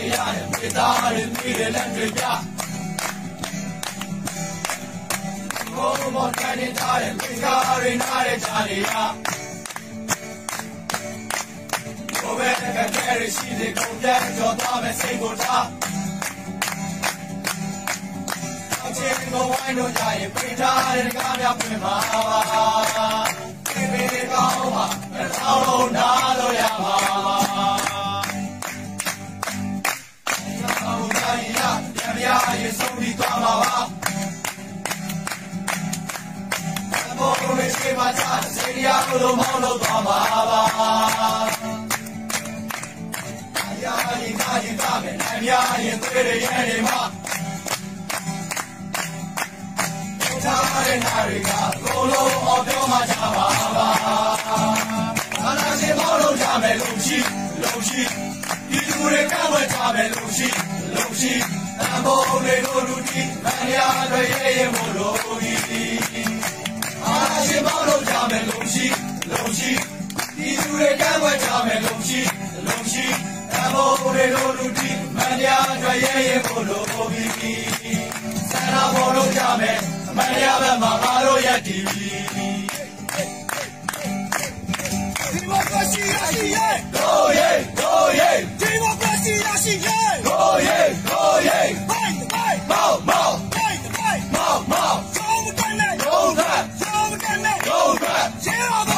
ရတယ်မေတ္တာတွေမိတယ်လက်တွေပြဘုံဘုံတိုင်းထားတဲ့မိကားတွေနားတဲ့ကြားတွေရဘိုးဘဲကကဲရရှိတဲ့ကုန်ပြတ်ကြော်သွားမဲ့စိတ်ကိုထားအချင်းကိုဝိုင်းလို့ကြရင်ပိထားတဲ့ကားများပြင်ပါဒီမေကောင်းပါတောင်းလို့နားလို့ရပါရေဆုံးပြီးသွားမှာပါဘုံလေးရှိမှချစေရလို့မောင်းလို့သွားမှာပါအရာရင်ကားရင်ကားမယ်အများရင်သွေးရရဲ့နေမှာထားတဲ့နာရီကကိုလုံးအောင်ပြောမှချပါပါအနာစီမောင်းလို့ကြမယ်လို့ရှိဒီလူတွေကဝတ်ကြမယ်လို့ရှိအဘောလေးတို့လူတီမယားတွေရဲ့မို့လို့အားရှိမောင်းလို့ကြမယ်လို့ရှိဒီလူတွေကဝတ်ကြမယ်လို့ရှိအဘောလေးတို့လူတီမယားတွေရဲ့မို့လို့ဆန္ဒပေါ်လို့ကြမယ်မယားဘက်မှာငါတို့ရက်တည်ဒီမိုကရေစီရရှိရဲ့တို့ရဲ့ဒီမိုကရေစီရရှိရဲ့တို့ရဲ့မောက်